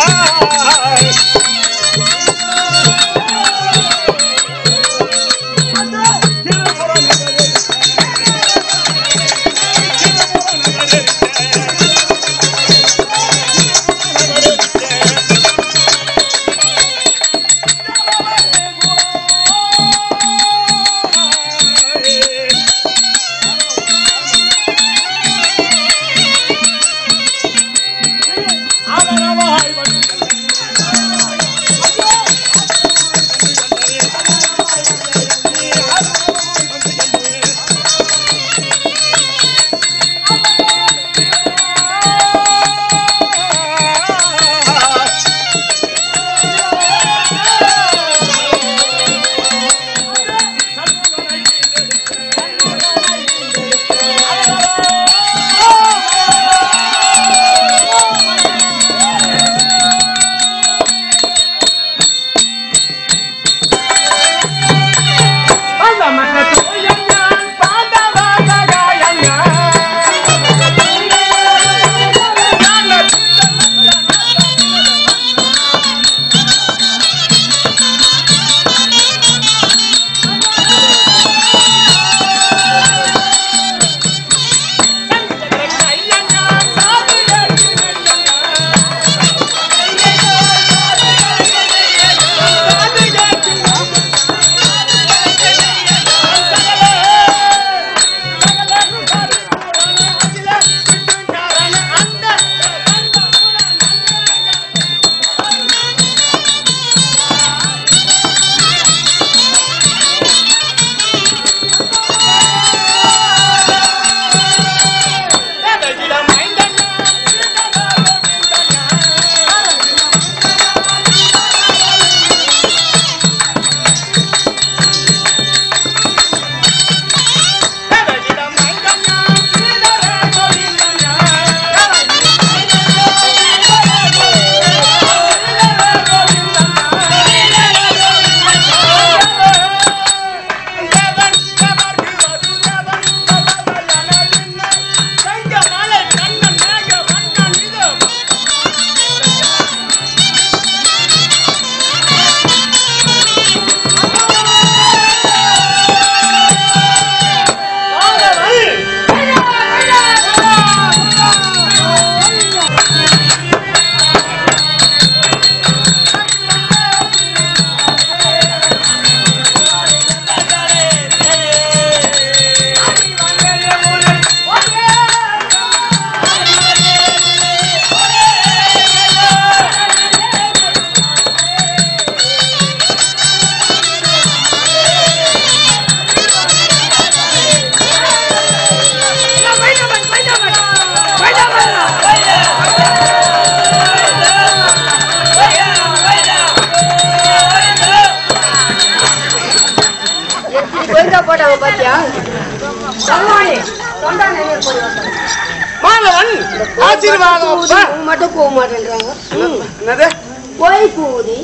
மாணவன் ஆசீர்வாதம் மட்டும் போக மாட்டேன்றாங்க. என்னது கோழி கூவுது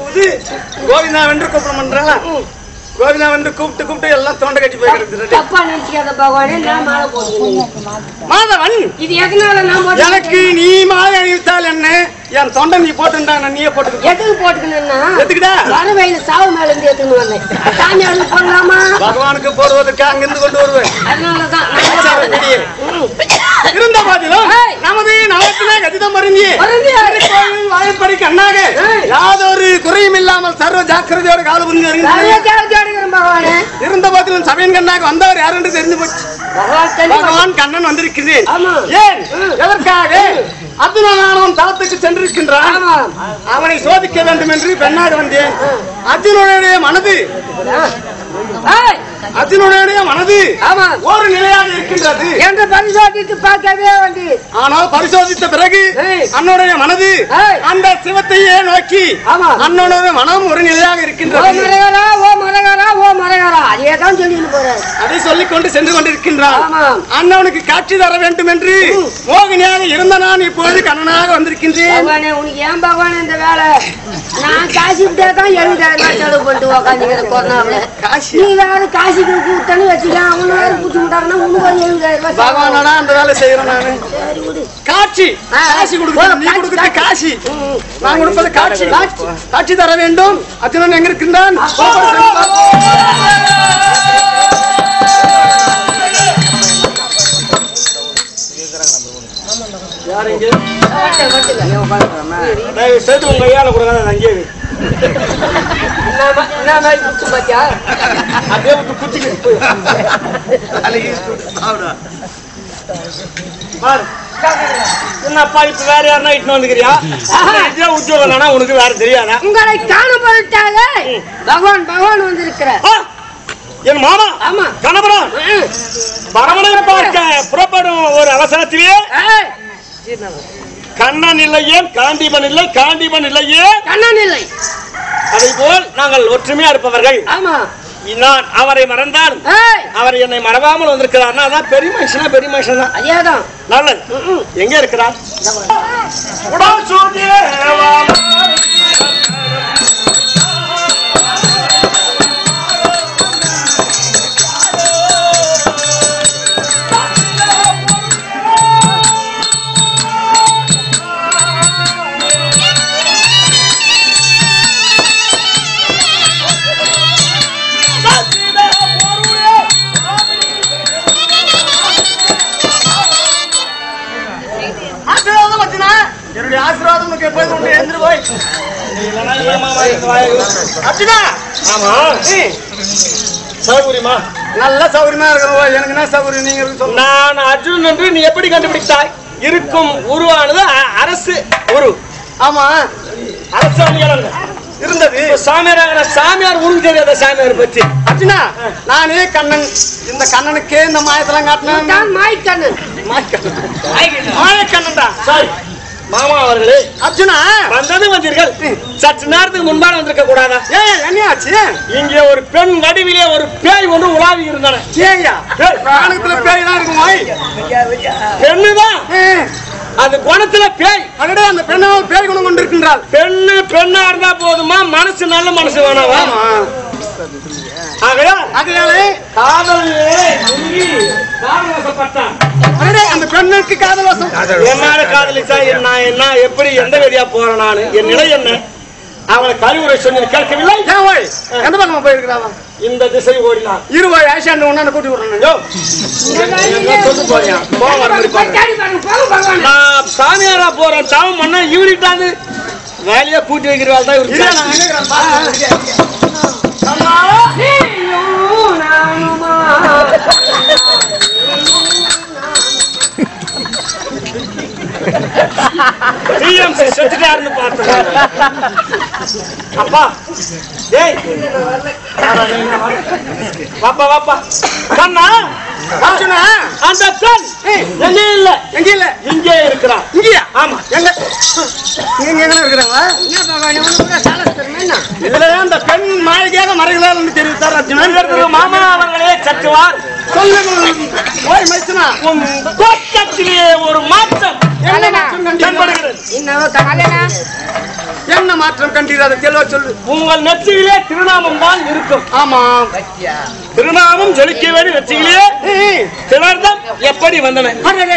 கோவிந்தா வென்று கூப்பிட பண்றாங்க. கோவிந்தா வந்து கூப்பிட்டு எல்லாம் தொண்டை கட்டி போயிடுறது. தப்பா நினைச்சுக்காத பகவானே, நான் மாலை போடுறேன். மாதவன் இது எதனால நான் எனக்கு நீ மாலை அணிவித்தால் என்ன, என் தொண்டை நீ போட்டுண்டா நீயே போட்டு எதுக்கு போட்டுக்கணும்னா எதுக்குடா வர வயல சாவு மேல இருந்து எடுத்துன்னு வந்தேன். சாமி அழுது போடலாமா? பகவானுக்கு போடுவதற்கு அங்கிருந்து கொண்டு வருவேன். அதனாலதான் இருந்த பாதிலும் நமது நலத்திலே கதிதம் அறிஞ்சி வாய்ப்படி கண்ணாக யாதொரு குறையும் இல்லாமல் சர்வ ஜாக்கிரதையோட கால புரிஞ்சு பகவானே. இருந்த பாதிலும் சபையின் கண்ணாக வந்தவர் யார் என்று தெரிந்து போச்சு. பகவான் கண்ணன் வந்திருக்கிறேன். ஏன் எதற்காக அர்ஜுனன் தளத்துக்கு சென்றிருக்கின்றான். அவனை சோதிக்க வேண்டும் என்று பெண்ணாடு வந்தேன். அர்ஜுனனுடைய மனது ஒரு நிலையாக இருக்கின்றது என்று பரிசோதித்து பார்க்கவே வந்து, ஆனால் பரிசோதித்த பிறகு அண்ணனுடைய மனது அந்த சிவத்தையே நோக்கி அண்ணனுடைய மனம் ஒரு நிலையாக இருக்கின்றது. அதேதான் சொல்லிட்டு போறாரு. அதை சொல்லிக் கொண்டு சென்று கொண்டிருக்கின்றான். அண்ணனுக்கு காட்சி தர வேண்டும் என்று மோகினியாக இருந்த நான் இப்பொழுது கண்ணனாக வந்திருக்கின்றேன். உனக்கு ஏன் பகவான் இந்த வேலை? நான் காசு தான் 70,000 செலவு பண்ணிட்டு உக்காந்துக்கிற கொரோனாவில். நீ வேற காசு காசிக்கு கூட்டன்னு வச்சுக்கலாம். அவனு பூச்சி விட்டாங்கன்னா உனக்கு 70,000 ரூபாய். பகவானடா அந்த வேலை செய்யறேன் நானு. சரி விடு. காட்சி காட்சி கொடுக்குறது நீ கொடுக்குறது காட்சி, நான் கொடுப்பது காட்சி. காட்சி தர வேண்டும். அர்ஜுனன் எங்க இருக்கின்றான்? சேர்த்து உங்க கையால கொடுக்காத அங்கே அப்படியே விட்டு குத்திக்கிட்டு என்னப்பா இப்ப வேற யாருன்னா இட்டு வந்துக்கிறியா? உத்தியோகம் தானா உனக்கு வேற தெரியாதா? உங்களை காணப்படுத்தால பகவான் வந்திருக்கிறார். என் மாமா ஆமா கணவரன் பரமனை பார்க்க புறப்படும் ஒரு அவசரத்திலே கண்ணன் இல்லையே காண்டிபன் இல்லை, காண்டிபன் இல்லையே கண்ணன் இல்லை. அதை போல் நாங்கள் ஒற்றுமையா இருப்பவர்கள். ஆமா நான் அவரை மறந்தால் அவர் என்னை மறவாமல் வந்திருக்கிறார். அதான் பெரிய மனுஷனா பெரிய மனுஷன் தான். அதேதான் நல்லது. எங்க இருக்கிறார்? என்னுடைய ஆசீர்வாதம் உனக்கு எப்போது உண்டு. எழுந்து போய் அர்ஜுனா. ஆமா சௌகரியமா? நல்ல சௌகரியமா இருக்கிறோம். எனக்கு என்ன சௌகரியம் நீங்க இருக்கு? நான் அர்ஜுனன் என்று நீ எப்படி கண்டுபிடித்தாய்? இருக்கும் உருவானது அரசு உரு. ஆமா அரசு அணியலங்க இருந்தது. சாமியார் சாமியார் உனக்கு தெரியாத சாமியார் பற்றி? அர்ஜுனா நானே கண்ணன். இந்த கண்ணனுக்கே இந்த மாயத்தெல்லாம் காட்டினேன். மாய்க்கண்ணன் மாயக்கண்ணன் தான். சாரி மாமா அவர்களே. அர்ஜுனா வந்தது வந்தீர்கள். சற்று நேரத்துக்கு முன்பாக வந்திருக்க கூடாதா? ஏன் என்னையாச்சு? இங்கே ஒரு பெண் வடிவிலே ஒரு பேய் ஒன்று உலாவி இருந்தன. ஏயா காணத்துல பேய் தான் இருக்குமா? பெண்ணுதான் அது குணத்துல பேய். அடடே அந்த பெண்ணா பேய் குணம் கொண்டிருக்கின்றாள். பெண்ணா இருந்தா போதுமா? மனசு நல்ல மனசு வேணாவா? ஆகையாலே காதலிலே முங்கி காதலவசப்பட்டான். அந்த பெண்ணுக்கு காதல் வசம். என்னால காதலிச்சா நான் என்ன எப்படி எந்த வழியா போறேன்? நானு என் நிலை என்ன? அவளை கழிவுரை சொன்ன கேட்கவில்லை. எந்த பக்கமா போயிருக்கிறாவா? இந்த திசை ஓடினான். இருவாய் ஆஷாண்டு ஒண்ணு கூட்டி விடுறேன். நான் சாமியாரா போறேன். தவம் பண்ண ஈவிட்டாது வேலையா கூட்டி வைக்கிறவாள் தான் இருக்கு. செத்துட்டாருன்னு பார்த்தேன். அப்பா டேய் வாப்பா வாப்பா கண்ணா. அர்ஜுனா அந்த பெண் எங்கே இல்ல எங்க இல்ல இங்கே இருக்கிறான். இங்கயா? ஆமா எங்க எங்க இருக்கிறாங்க? இதுலதான் அந்த பெண் மாளிகையாக மறைகளால் தெரிவித்தார் அர்ஜுனன். மாமா அவர்களே சற்றுவார் சொல்லுங்கள். ஓய் மைத்துனா உன் தோட்டத்திலே ஒரு மாற்றம் தென்படுகிறது. என்ன மாற்றம் கண்டீர்? அதை தெளிவா சொல்லு. உங்கள் நெற்றியிலே திருநாமம் தான் இருக்கும். ஆமா திருநாமம் ஜொலிக்க வேண்டிய நெற்றியிலே திலர்தம் எப்படி வந்தன?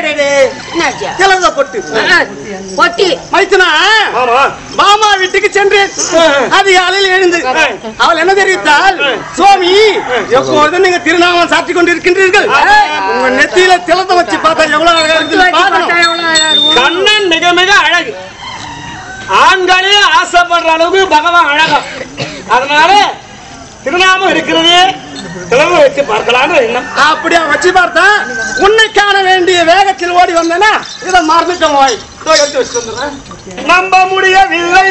பொட்டி மைத்துனா மாமா வீட்டுக்கு சென்றேன். அதிகாலையில் எழுந்து அவள் என்ன தெரிவித்தால், சுவாமி எப்போதும் நீங்க திருநாமம் சாற்றி கொண்டிருக்கின்றீர்கள். உங்க நெத்தியில திலத்தை வச்சு பார்த்தா எவ்வளவு அழகா இருக்கு. கண்ணன் மிக மிக அழகு. ஆண்களே ஆசைப்படுற அளவுக்கு பகவான் அழகா. அதனால திருநாமம் இருக்கிறது திலவை வச்சு பார்க்கலாம் எண்ணம். அப்படியா வச்சு பார்த்தா உன்னை காண வேண்டிய வேகத்தில் ஓடி வந்தேன்னா இதை மறந்துட்டோம். வாய் எடுத்து வச்சு வந்துடுறேன். நம்ப முடியவில்லை.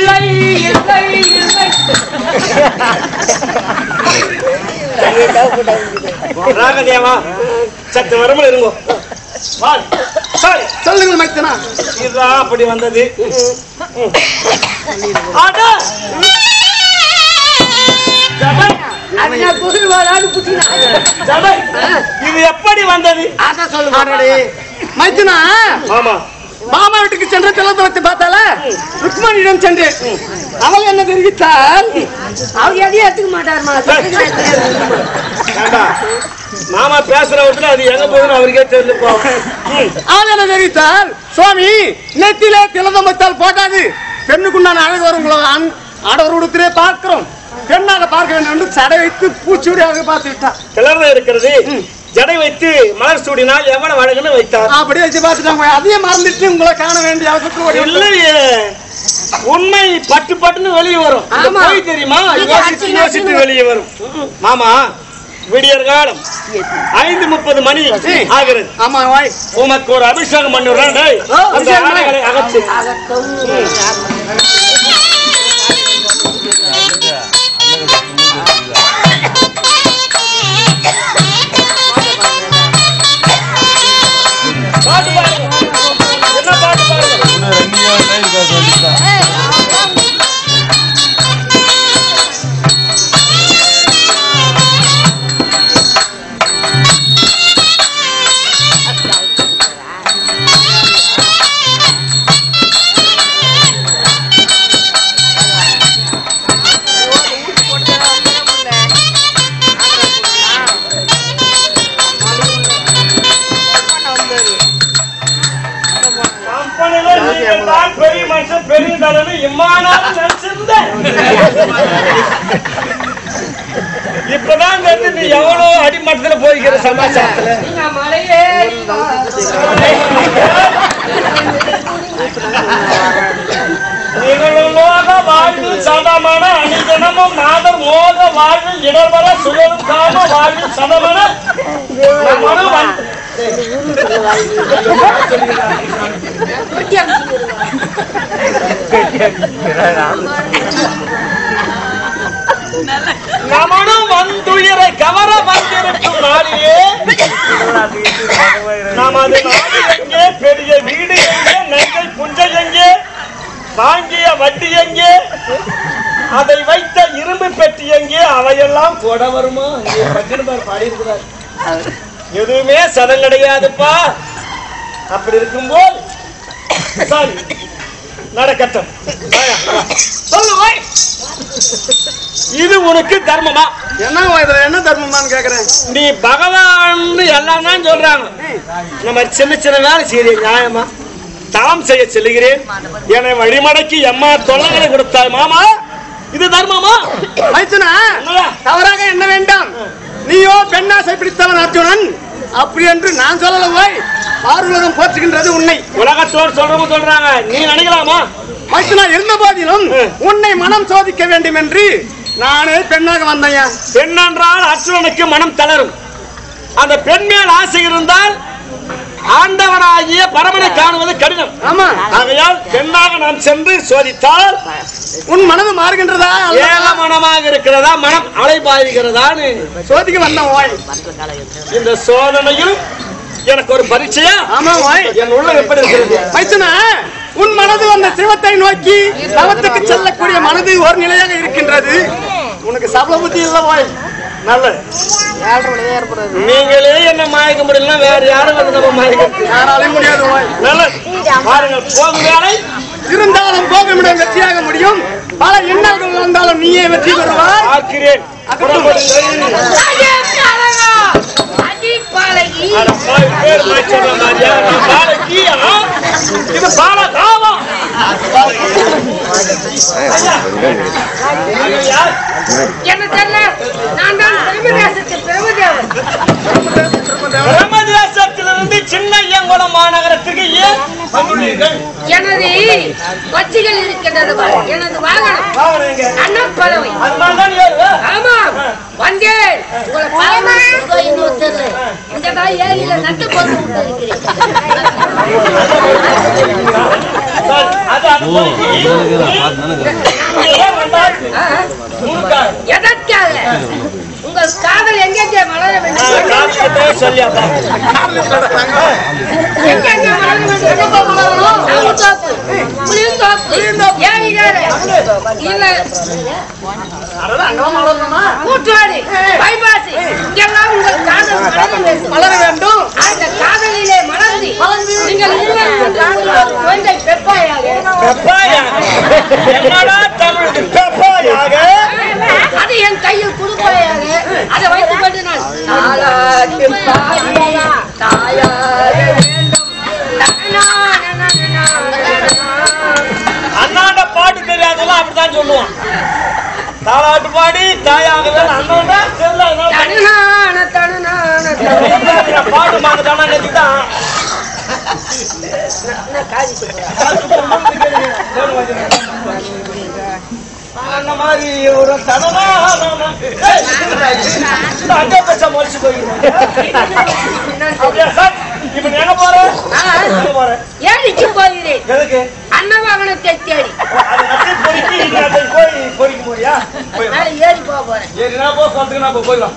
ராகதேவா சற்று வரமல் இருங்கோ. சொல்லுங்கள் மைத்தனா. இதுதான் அப்படி வந்தது. இது எப்படி வந்தது? அதான் சொல்லுங்க மைத்தனா. ஆமா மாமா வீட்டுக்கு சென்று திலதமத்தை பார்த்தால ருக்மணியிடம் சென்றேன். அவள் என்ன தெரிவித்தால் அவர் எதையும் எடுத்துக்க மாட்டாருமா. மாமா பேசுற விட்டுல அது எங்க போகுதுன்னு அவருக்கே தெரிஞ்சு போகும். அவள் என்ன தெரிவித்தால் சுவாமி நெத்திலே திலதமத்தால் போட்டாது பெண்ணுக்குண்டான அழகு வரும் ஆடவர் உடுத்திலே பார்க்கிறோம். பெண்ணாக பார்க்க வேண்டும் என்று சடை வைத்து பூச்சூடியாக பார்த்து விட்டார். கிளர்ல இருக்கிறது ஜடை வைத்து மலர் சூடினால் எவ்வளவு அழகுன்னு வைத்தார். அப்படி வச்சு பார்த்துட்டாங்க. அதையும் மறந்துட்டு உங்களை காண வேண்டிய அவசியம் இல்லையே. உண்மை பட்டு பட்டுன்னு வெளியே வரும். போய் தெரியுமா யோசித்து வெளியே வரும். மாமா விடியற் காலம் 5:30 மணி ஆகிறது. ஆமா வாய் உமக்கு ஒரு அபிஷேகம் பண்ணுறேன். அகச்சு என்ன பாட்டு பாருங்க. பெரிய மனுஷன் பெரிய தலைமை இம்மானாலும் நினைச்சிருந்தேன். இப்பதான் தெரிஞ்சு நீ எவ்வளோ அடிமட்டத்துல போய்கிற சமாச்சாரத்துல. நிகழலோக வாழ்வு சதமன அணிகணமும் நாதர் மோக வாழ்வு இடர்வர சுழலும் காம வாழ்வு சதமன நமனும் வந்துயிரை கவர வந்திருக்கும் நாளிலே நமது நாடு எங்கே, பெரிய வீடு எங்கே, நகை புஞ்சை எங்கே, வாங்கிய வட்டி எங்கே, அதை வைத்த இரும்பு பெட்டி எங்கே, அவையெல்லாம் கொட வருமா? பாடி இருக்கிறார். எதுவுமே சதம் கிடையாதுப்பா. அப்படி இருக்கும்போது நடக்கட்டும். இது உனக்கு தர்மமா? என்ன தர்மமான்னு கேக்குறேன். நீ பகவான் எல்லாம் தான் சொல்றாங்க. நம்ம சின்ன சின்ன வேலை செய்ய நியாயமா? தாம் செய்ய செல்லுகிறேன், என்னை வழிமடக்கி எம்மா தொல்லைகளை கொடுத்தாய் மாமா, இது தர்மமா? தவறாக என்ன வேண்டாம். நீயோ பெண்ணாசை பிடித்தவன் அர்ஜுனன், அப்படி என்று நான் சொல்லல. போய் பார்வலகம் போற்றுகின்றது உன்னை. உலகத்தோடு சொல்றவங்க சொல்றாங்க, நீ நினைக்கலாமா? மைத்துனா இருந்த போதிலும் உன்னை மனம் சோதிக்க வேண்டும் என்று நானே பெண்ணாக வந்தேன். பெண் என்றால் அர்ஜுனனுக்கு மனம் தளரும். அந்த பெண் மேல் ஆசை இருந்தால் ஆண்டவனாகிய பரமனை காணுவது கடினம். ஆமா, ஆகையால் பெண்ணாக நாம் சென்று சோதித்தால் உன் மனது மாறுகின்றதா, ஏக மனமாக இருக்கிறதா, மனம் அலைபாய்கிறதான்னு சோதிக்க வந்தோம். இந்த சோதனையில் எனக்கு ஒரு பரீட்சையா? ஆமா வாய். என் உள்ள எப்படி இருக்கிறது மைத்துனா? உன் மனது அந்த சிவத்தை நோக்கி தவத்துக்கு செல்லக்கூடிய மனது ஒரு நிலையாக இருக்கின்றது. உனக்கு சபல புத்தி இல்ல வாய். நல்ல நீங்களே என்ன மாயக்க முடியல, வேற யாரும் வந்து நம்ம மாயக்க யாராலையும் முடியாது வாய். நல்ல பாருங்கள், போகும் வேலை இருந்தாலும் போகும் இடம் வெற்றியாக முடியும். பல எண்ணங்கள் இருந்தாலும் நீயே வெற்றி பெறுவாய். பார்க்கிறேன். இது பாலகாவா? என்ன தெரியல, நான் தான் பிரம்மதேசத்திலிருந்து சின்ன ஐயங்குளம் மாநகரத்திற்கு ஏன் வந்துள்ளீர்கள்? எனது கட்சிகள் இருக்கின்றது. எனது வாகனம் அன்னப்பறவை. ஆமா, வந்தேன். உங்களை பரம இன்னும் தெரியல. இந்த தாய் ஏரியில நட்டு போட்டு இருக்கிறேன். எதற்காக உங்க உங்கள் காதல் எங்கெங்கே மலர வேண்டும் சொல்லியாப்பா எங்கெங்கே மலர வேண்டும் தோப்பு புளியந்தோப்பு ஏரிகார இல்ல கூட்டுவாடி பைபாசி இங்கெல்லாம் உங்கள் காதல் மலர வேண்டும். அந்த காதலிலே மலர்ந்து நீங்கள் குழந்தை பெப்பாயாக அது என் கையில் குடுப்பாயாக அதை வைத்துக் கொண்டு நான் அண்ணாண்ட பாட்டு தெரியாதெல்லாம் அப்படித்தான் சொல்லுவான். தாளாட்டு பாடி தாயாக பாட்டு மாட்டானா நெச்சுதான் அந்த மாதிரி ஒரு தனமா அங்கே பேச முடிச்சு போயிருக்கேன். இப்ப எங்க போறேன் ஏழிக்கு போகிறேன் எதுக்கு அன்னவாகனத்தை தேடி போய் பொறிக்க போறியா ஏறி போக போறேன் ஏறினா போ சொல்றதுக்கு நான் போயிடலாம்.